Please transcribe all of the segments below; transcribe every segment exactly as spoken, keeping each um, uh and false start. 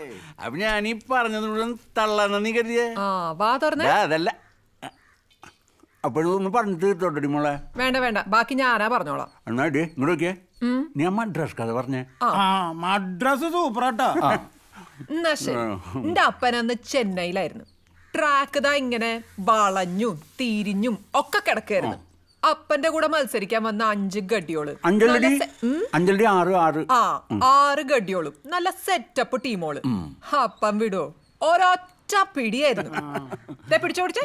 അപ്പൊ ഞാനീ പറഞ്ഞത് മുഴുവൻ തള്ളാന്ന നീ കരുതിയേ? അതല്ല, അപ്പോഴും ഒന്ന് പറഞ്ഞു തീർത്തോട്ടടി മോളെ. വേണ്ട വേണ്ട, ബാക്കി ഞാനാ പറഞ്ഞോളാം. എന്നാ ഇങ്ങോട്ട് നോക്കിയേ, നീ ആ മദ്രാസ് കഥ പറഞ്ഞേ. മദ്രാസ് സൂപ്പറാട്ടാ. എന്നാ ശരി. എന്റെ അപ്പനന്ന് ചെന്നൈയിലായിരുന്നു. ട്രാക്ക് ഇതാ ഇങ്ങനെ വളഞ്ഞും തിരിഞ്ഞും ഒക്കെ കിടക്കായിരുന്നു. അപ്പന്റെ കൂടെ മത്സരിക്കാൻ വന്ന അഞ്ച് ഗഡിയോള്, ആ ആറ് ഗഡിയോളും നല്ല സെറ്റപ്പ് ടീമോള്. അപ്പം വിടുവോ, ഒരൊറ്റ പിടിയായിരുന്നു. പിടിച്ചോ പിടിച്ചേ.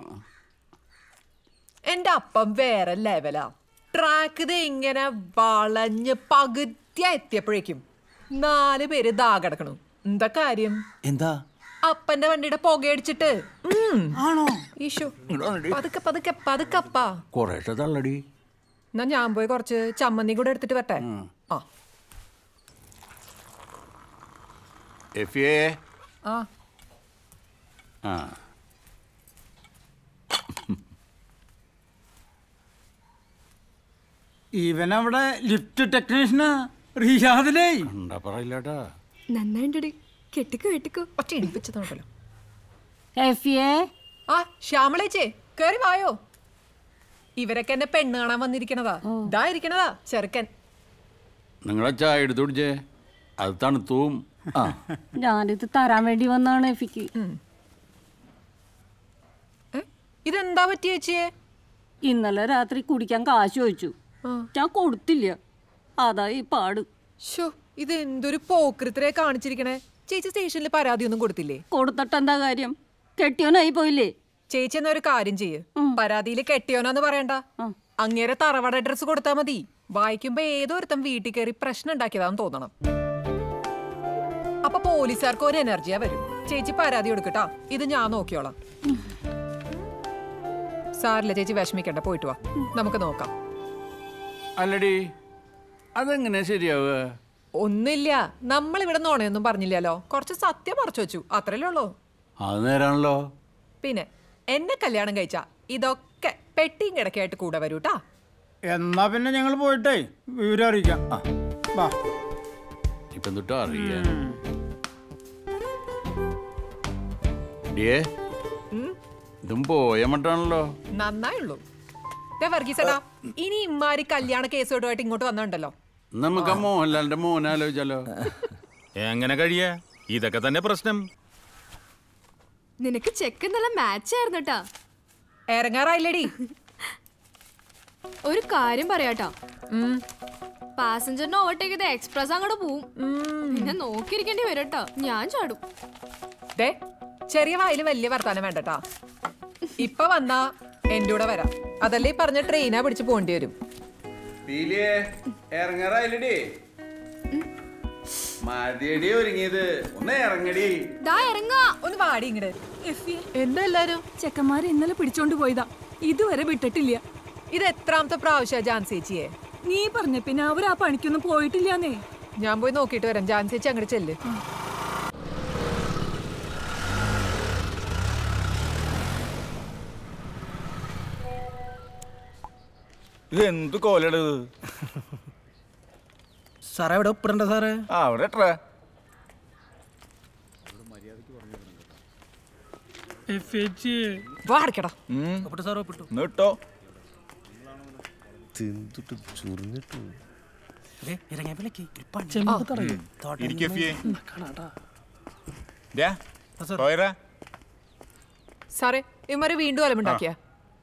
എന്റെ അപ്പം വേറെ ലെവലാ. ട്രാക്ക് ഇത് ഇങ്ങനെ വളഞ്ഞ് പകുതിയ എത്തിയപ്പോഴേക്കും നാല് പേര് ദാ കിടക്കണു. എന്താ കാര്യം? എന്താ? അപ്പന്റെ വണ്ടിയുടെ പുകയടിച്ചിട്ട്. ഈശോ, പതുക്കെ പതുക്കെ പതുക്കപ്പാ. കുറേശ്ശെ തള്ളടി. എന്നാ ഞാൻ പോയി കുറച്ച് ചമ്മന്തി കൂടെ എടുത്തിട്ട് വരട്ടെ. ആ എഫിയേ. ആ ആ ഇവനവിടെ ലിഫ്റ്റ് ടെക്നീഷ്യനാ റിയാദിലേ. എന്താ പറയില്ലാട്ടാ. നന്നായിണ്ടടി, കെട്ടിക്കോ കെട്ടിക്കോ. ഒറ്റ ഇടിപ്പിച്ചതോട്ടല്ലോ. ആ ശ്യാമളേച്ചേ കേറി വായോ. ഇവരൊക്കെ എന്നെ പെണ്ണ് കാണാൻ വന്നിരിക്കണതാ. ഇതാ ഇരിക്കണതാ ചെറുക്കൻ. നിങ്ങളെ ചായ എടുത്തു കുടിച്ചേ, അത് തണുത്തും. ഞാനിത് തരാൻ വേണ്ടി വന്നാണ് എഫിക്ക്. ഇതെന്താ പറ്റിയ ചേച്ചിയെ? ഇന്നലെ രാത്രി കുടിക്കാൻ കാശ് ചോദിച്ചു, ഞാൻ കൊടുത്തില്ല. അതാ ഈ പാട്. ഷോ, ഇത് എന്തൊരു പോക്കൃത്തിനെ കാണിച്ചിരിക്കണേ. ചേച്ചി സ്റ്റേഷനിൽ പരാതി ഒന്നും കൊടുത്തില്ലേ? കൊടുത്തിട്ട് എന്താ കാര്യം? കെട്ടിയോനായി പോയില്ലേ? ചേച്ചി എന്നാ ഒരു കാര്യം ചെയ്യ്, പരാതിയില് കെട്ടിയോനാന്ന് പറയണ്ട, അങ്ങേരെ തറവാട് അഡ്രസ് കൊടുത്താ മതി. വായിക്കുമ്പോ ഏതൊരുത്തം വീട്ടിൽ കയറി പ്രശ്നം ഉണ്ടാക്കിയതാന്ന് തോന്നണം. അപ്പൊ പോലീസുകാർക്ക് ഒരു എനർജിയാ വരും. ചേച്ചി പരാതി കൊടുക്കട്ടാ, ഇത് ഞാൻ നോക്കിയോളാം. സാറില്ല ചേച്ചി, വിഷമിക്കണ്ട, പോയിട്ട് വാ, നമുക്ക് നോക്കാം. അല്ലടി, അതെങ്ങനെ ശരിയാവുക? ഒന്നില്ല, നമ്മളിവിടെ നോണയൊന്നും പറഞ്ഞില്ലല്ലോ, കുറച്ച് സത്യം മറച്ചു വെച്ചു, അത്രല്ലേ ഉള്ളൂ. അത് നേരാണല്ലോ. പിന്നെ എന്നെ കല്യാണം കഴിച്ചാ ഇതൊക്കെ പെട്ടിയും കിടക്കായിട്ട് കൂടെ വരൂട്ടാ. എന്നാ പിന്നെ ഞങ്ങൾ പോയിട്ടേ വിവരം അറിയിക്കാം. ഇപ്പം തൊട്ട് അറിയാം. ഇതും പോയ മട്ടാണല്ലോ. നന്നായുള്ളൂ. വർഗീസേട്ടാ, ഇനി ഇമ്മാരി കല്യാണ കേസോടുമായിട്ട് ഇങ്ങോട്ട് വന്നിട്ടുണ്ടല്ലോ, നമുക്ക് മോഹൻലാലിന്റെ മോനെ ആലോചിച്ചാലോ? എങ്ങനെ കഴിയാ? ഇതൊക്കെ തന്നെ പ്രശ്നം. നിനക്ക് ചെക്ക് നല്ല മാച്ച് ആയിരുന്നു കേട്ടാ. ഇറങ്ങാറായില്ലേടി? ഒരു കാര്യം പറയാട്ടാ, പാസഞ്ചറിനെ ഓവർടേക്ക് ചെയ്ത് എക്സ്പ്രസ് അങ്ങോട്ട് പോവും. പിന്നെ നോക്കിയിരിക്കേണ്ടി വരും കേട്ടോ, ഞാൻ ചാടും. ചെറിയ വായില് വലിയ വർത്താനം വേണ്ടട്ടാ. ഇപ്പൊ വന്നാ എന്റെ കൂടെ വരാം, അതല്ലേ പറഞ്ഞ ട്രെയിനാ പിടിച്ച് പോകേണ്ടി വരും. ഇറങ്ങാറായില്ലടി? മതിയടി ഒരുങ്ങിയത്, ഒന്ന് ഇറങ്ങടി. ഒന്ന് വാടി ഇങ്ങട്. എന്താ എല്ലാരും? ചെക്കന്മാരെ ഇന്നലെ പിടിച്ചോണ്ട് പോയതാ, ഇതുവരെ വിട്ടിട്ടില്ല. ഇത് എത്രാമത്തെ പ്രാവശ്യ ജാൻസേച്ചിയെ? നീ പറഞ്ഞ പിന്നെ അവർ ആ പണിക്കൊന്നും പോയിട്ടില്ലാന്നേ. ഞാൻ പോയി നോക്കിട്ട് വരാം. ജാൻസേച്ചി അങ്ങോട്ട് ചെല്ല്. ഇത് എന്ത് കോലടത് സാറേ? ഇവിടെ ഒപ്പിടണ്ട സാറേ? ആ അവിടെ എത്ര സാറേ ഇവന്മാര് വീണ്ടും അലമുണ്ടാക്കിയ?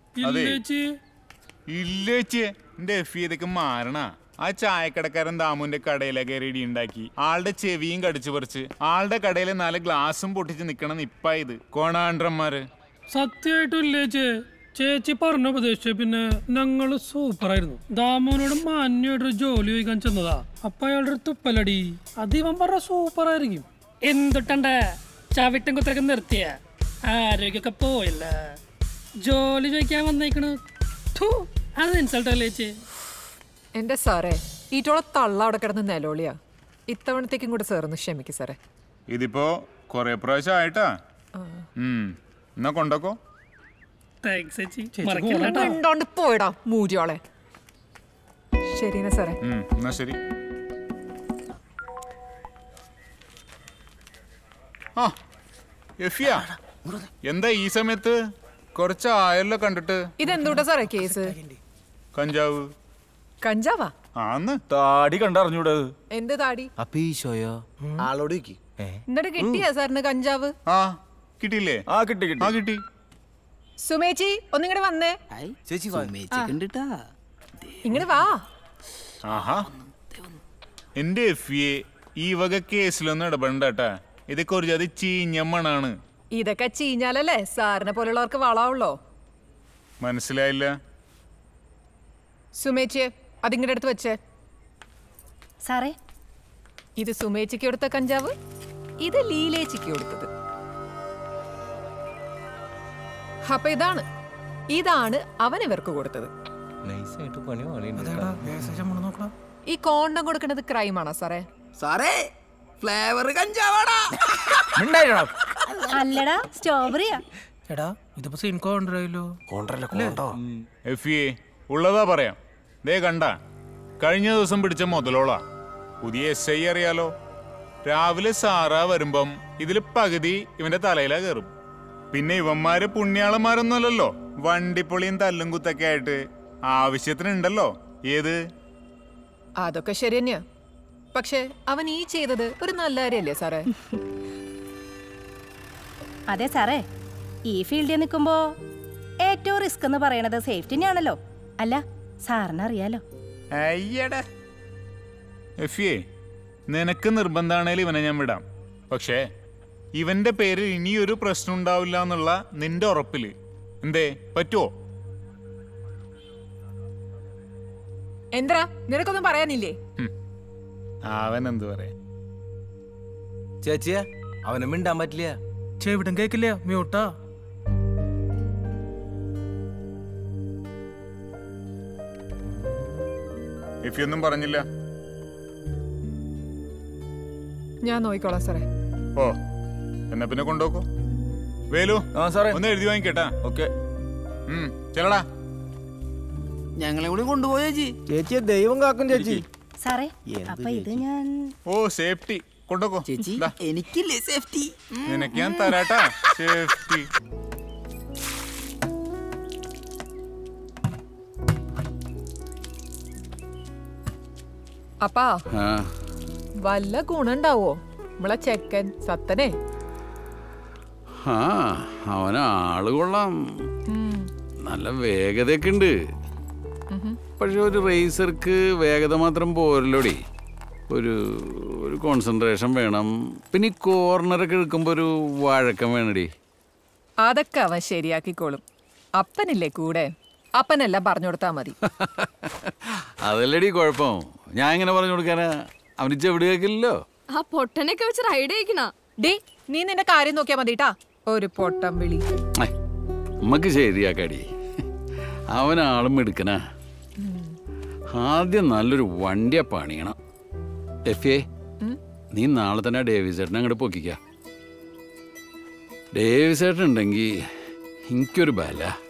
ഇല്ലേച്ചേ, എന്റെ എഫ് ഇതൊക്കെ മാറണ. ആ ചായക്കടക്കാരൻ ദാമുന്റെ കടയിലെ കയറി ഇടി ഉണ്ടാക്കി, ആളുടെ ചെവിയും കടിച്ചു പറിച്ച്, ആളുടെ കടയിലെ നാല് ഗ്ലാസും പൊട്ടിച്ച് നിക്കണം നിപ്പ. ഇത് കോണാണ്ട്രന്മാര്. സത്യമായിട്ടും ഇല്ലേച്ചേ, ചേച്ചി പറഞ്ഞ ഉപദേശിച്ച പിന്നെ ഞങ്ങള് സൂപ്പറായിരുന്നു. ദാമോനോട് മാന്യമായിട്ടൊരു ജോലി ചോദിക്കാൻ ചെന്നതാ, അപ്പൊ അയാളുടെ ഒരു തുപ്പലടി. അത് ഇവൻ പറഞ്ഞ സൂപ്പറായിരിക്കും. എന്തിട്ടണ്ടേ ചവിട്ടും കുത്തരൊക്കെ നിർത്തിയ ആരോഗ്യമൊക്കെ പോയില്ല. ജോലി ചോദിക്കാൻ വന്നേക്കണ്, അത് ഇൻസൾട്ട് അല്ലേ ചേച്ചി? എന്റെ സാറേ, ഈറ്റോളെ തള്ള അവിടെ കിടന്ന് നിലോളിയാ. ഇത്തവണത്തേക്കും കൂടെ സാറൊന്ന് ക്ഷമിക്കും സാറേ. ഇതിപ്പോ കൊറേ പ്രാവശ്യം ആയിട്ടാ. എന്നാ കൊണ്ടോക്കോ. പോയിടാ മൂരിയോളെ. ശരിയാ സാറേ. എന്നാ ശരി. ആ എഫിയ എന്താ ഈ സമയത്ത് കുറച്ച് ആയല്ലോ കണ്ടിട്ട്? ഇതെന്തൂട്ടാ സാറേ കേസ്? കഞ്ചാവ്. കഞ്ചാവാ? ആന്ന്. താടി കണ്ടറിഞ്ഞൂടെ? എന്ത് താടി? ആളോട് എന്നിട്ട് കിട്ടിയാ സാറിന് കഞ്ചാവ്? ആ കിട്ടിയില്ലേ? ആ കിട്ടി കിട്ടി ആ കിട്ടി. സുമേച്ചി ഒന്നിങ്ങടെ വന്നേ. ചേച്ചി ഇങ്ങട് വാ. ആഹാ എന്റെ എഫിയെ ഈ വക കേസിലൊന്നും ഇടപെടണ്ടാ. ഇതൊക്കെ ഒരു ജാതി ചീഞ്ഞമ്മണാണ്. ഇതൊക്കെ ചീഞ്ഞാലല്ലേ സാറിനെ പോലുള്ളവർക്ക് വളാവുള്ളോ? മനസ്സിലായില്ല. സുമേച്ചിയെ അതിങ്ങടെ അടുത്ത് വെച്ചേ. സാറേ ഇത് സുമേച്ചിക്ക് കൊടുത്ത കഞ്ചാവ്, ഇത് ലീലേച്ചിക്ക് കൊടുത്തത്. അപ്പൊ ഇതാണ് ഇതാണ് അവൻ ഇവർക്ക് കൊടുത്തത്. ഈ കോണ്ടം കൊടുക്കുന്നത് ക്രൈമാണോ സാറേ? സാറേ ഫ്ലേവർ കഞ്ചാവാടാ. അല്ലടാ സ്ട്രോബെറിയാ. എടാ ഇതിപ്പോ സീൻ കോണ്ടല്ലോ. എഫിയെ ഉള്ളതാ പറയാം. ദേ കണ്ട കഴിഞ്ഞ ദിവസം പിടിച്ച മുതലോളാ. പുതിയ എസ് ഐ അറിയാലോ. രാവിലെ സാറാ വരുമ്പം ഇതില് പകുതി ഇവന്റെ തലയിലാ കയറും. പിന്നെ ഇവന്മാര് പുണ്യാളന്മാരൊന്നുമല്ലല്ലോ. വണ്ടിപ്പൊളിയും തല്ലും കുത്തൊക്കെ ആയിട്ട് ആവശ്യത്തിനുണ്ടല്ലോ. ഏത്? അതൊക്കെ ശരി തന്നെയാ. പക്ഷെ അവൻ ഈ ചെയ്തത് ഒരു നല്ല കാര്യല്ലേ സാറേ? അതെ സാറേ, ഈ ഫീൽഡിൽ നിൽക്കുമ്പോ ഏറ്റവും റിസ്ക് എന്ന് പറയണത് സേഫ്റ്റി തന്നെയാണല്ലോ. അല്ല സാറിനറിയാലോ. അയ്യടാ എഫിയെ നിനക്ക് നിർബന്ധാണേലും ഇവനെ ഞാൻ വിടാം. പക്ഷേ ഇവന്റെ പേരിൽ ഇനിയൊരു പ്രശ്നം ഉണ്ടാവില്ല എന്നുള്ള നിന്റെ ഉറപ്പില് എന്തേ പറ്റുമോ? എന്താ നിനക്കൊന്നും പറയാനില്ലേ? അവൻ എന്ത് പറയാ? ചേച്ചിയാ അവനും മിണ്ടാൻ പറ്റില്ല. ചെവിടും കേക്കില്ല, മ്യൂട്ടാ. എഫിയൊന്നും പറഞ്ഞില്ല. ഞാൻ നോക്കിക്കോളാം സാറേ. ഓ എന്നാ പിന്നെ കൊണ്ടുപോക്കോ. വേലു ഒന്ന് എഴുതി വാങ്ങിക്കേട്ടാ. ഓക്കെ ചെല്ലടാ. ഞങ്ങളെ കൂടി കൊണ്ടുപോയ ചേച്ചിയെ ദൈവം കാക്കും ചേച്ചി. സാറേ അപ്പൊ ഇത് ഞാൻ ഓ സേഫ്റ്റി കൊണ്ടുപോക്കോ. ചേച്ചി എനിക്കില്ലേ സേഫ്റ്റി? നിനക്ക് ഞാൻ തരാട്ടാ സേഫ്റ്റി. അപ്പാ വല്ല ഗുണുണ്ടാവോ നമ്മളെ ചെക്കൻ സത്തനെ? ആ അവന് ആള് കൊള്ളാം, നല്ല വേഗതയൊക്കെ ഉണ്ട്. പക്ഷെ ഒരു റേസർക്ക് വേഗത മാത്രം പോരല്ലോടി, ഒരു ഒരു കോൺസെൻട്രേഷൻ വേണം. പിന്നെ ഈ കോർണറൊക്കെ എടുക്കുമ്പോൾ ഒരു വഴക്കം വേണടി. അതൊക്കെ അവൻ ശരിയാക്കിക്കോളും. അപ്പനില്ലേ കൂടെ, അപ്പനെല്ലാം പറഞ്ഞു കൊടുത്താ മതി. അതല്ലടി കുഴപ്പം, ഞാൻ ഇങ്ങനെ പറഞ്ഞു കൊടുക്കാനാ, അവന് ചെവിട് കേൾക്കില്ലല്ലോ. ആ പൊട്ടനൊക്കെ വെച്ച് റൈഡ് ചെയ്യിക്കണ. ഡേ നീ നിന്റെ കാര്യം നോക്കിയാ മതിട്ടാ. ഒരു പൊട്ടം വിളി നമ്മക്ക് ശരിയാക്കാടി. അവനാളും എടുക്കനാ. ആദ്യം നല്ലൊരു വണ്ടിയാ പണിയണം. എഫ് എ നീ നാളെ തന്നെ ഡേവിസ് ചേട്ടനെ അങ്ങോട്ട് പൊക്കിക്ക. ഡേവിസ് ചേട്ടൻ ഉണ്ടെങ്കിൽ എനിക്കൊരു ബല.